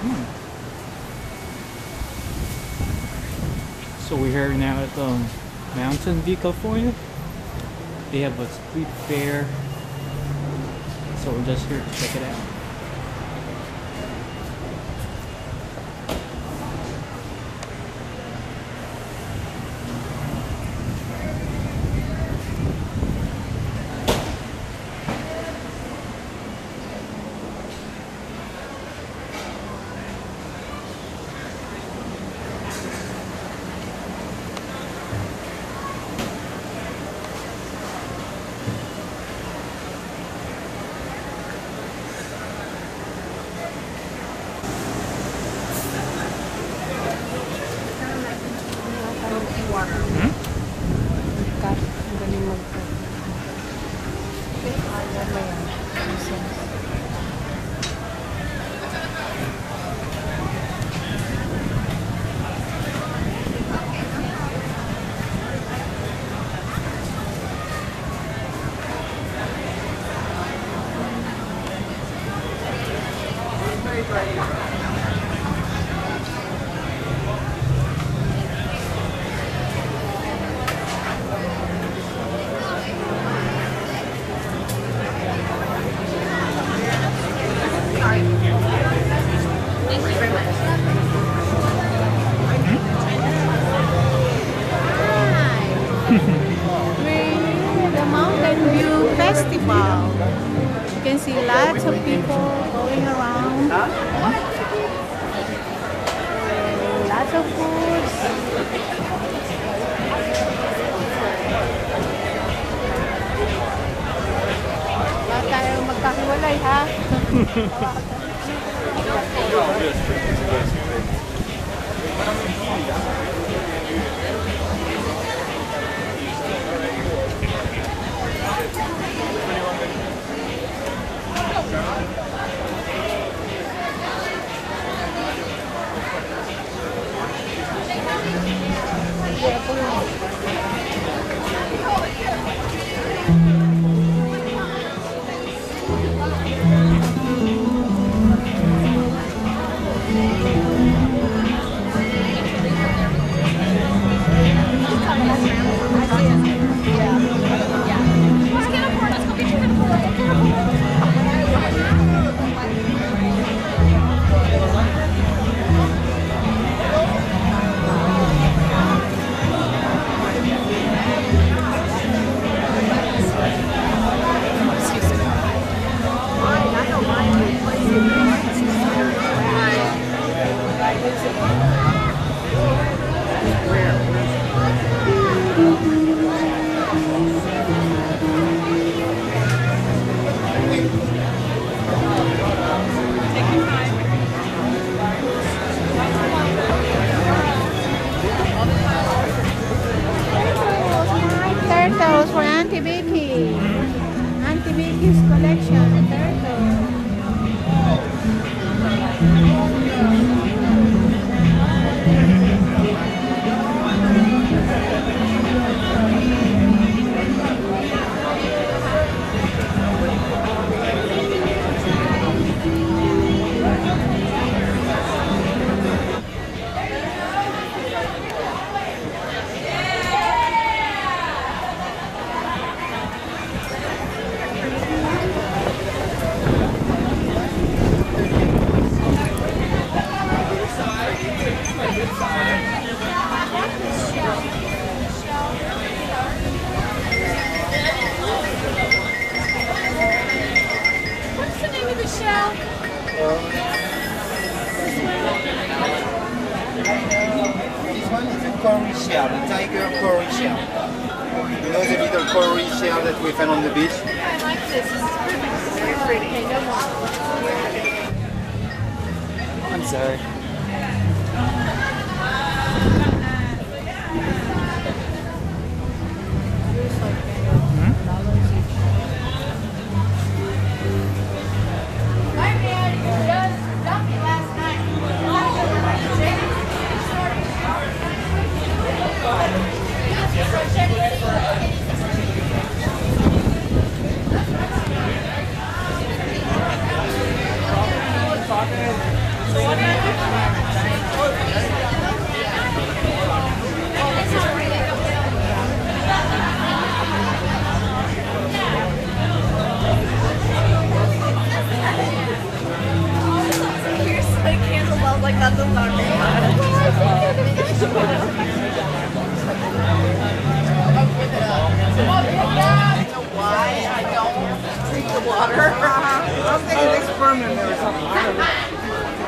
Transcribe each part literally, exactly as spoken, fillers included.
So we're here now at um, Mountain View, California. They have a street fair. So we're just here to check it out. Hmm? Kat, ang galing mag-cut. Ayan mo yan. Nonsense. We're the Mountain View Festival. You can see lots of people going around. Lots of foods. Wala tayong magkahiwalay, ha? Turtles for Auntie Vicky. Auntie Vicky's collection. Turtles. What's the name of the shell? This one is a coral shell, the tiger coral shell. You know the little coral shell that we found on the beach? I like this. This is very pretty. Okay, no more. I'm sorry. Like candle bells, like that's a not why I don't drink the water. I'm thinking it's permanent or something. I don't know.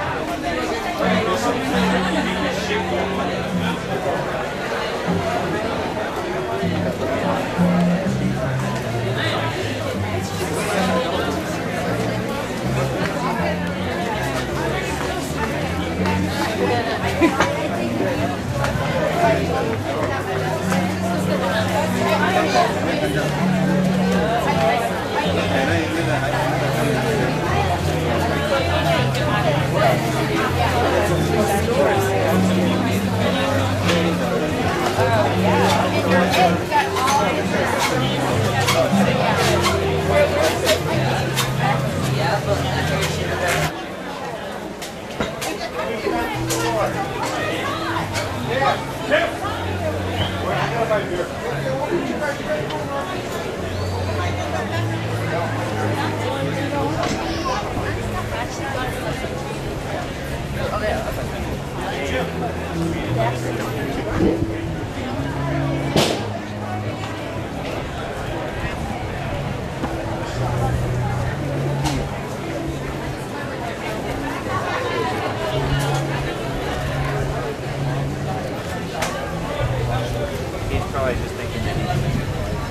He's probably just thinking that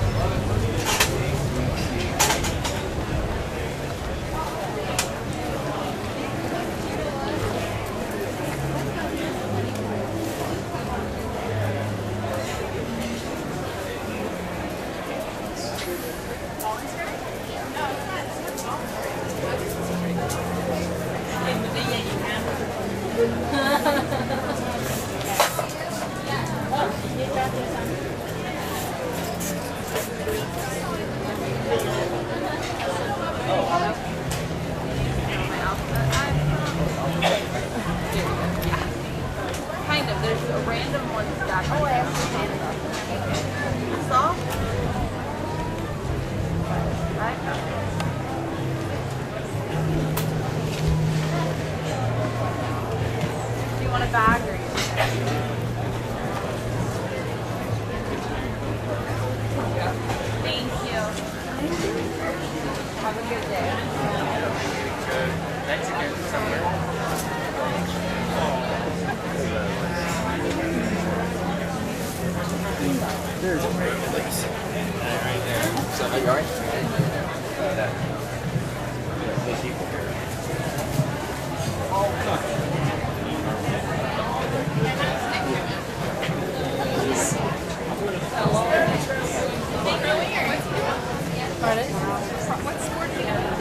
Kind of. There's a random one stacked. Oh, I actually saw. Right. Do you want a bag or you? Thank you. Have a good day. Mexican somewhere. There's a Right there. So, are you alright? That. Those people here. Pardon? What sport do you have?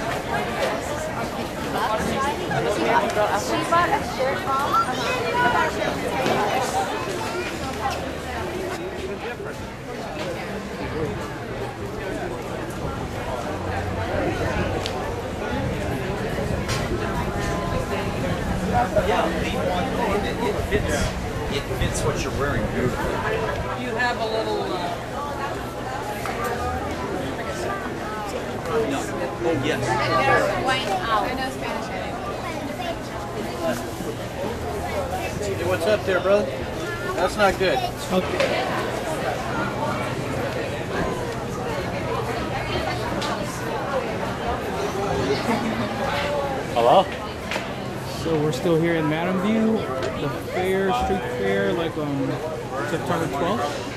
She bought a shirt Yeah, leave one thing. It, it fits. It fits what you're wearing beautifully. You have a little. Uh... No. Oh yes. I know Spanish. Hey, what's up there, brother? That's not good. okay. Hello? So we're still here in Madam View, the fair, street fair, like on September twelfth.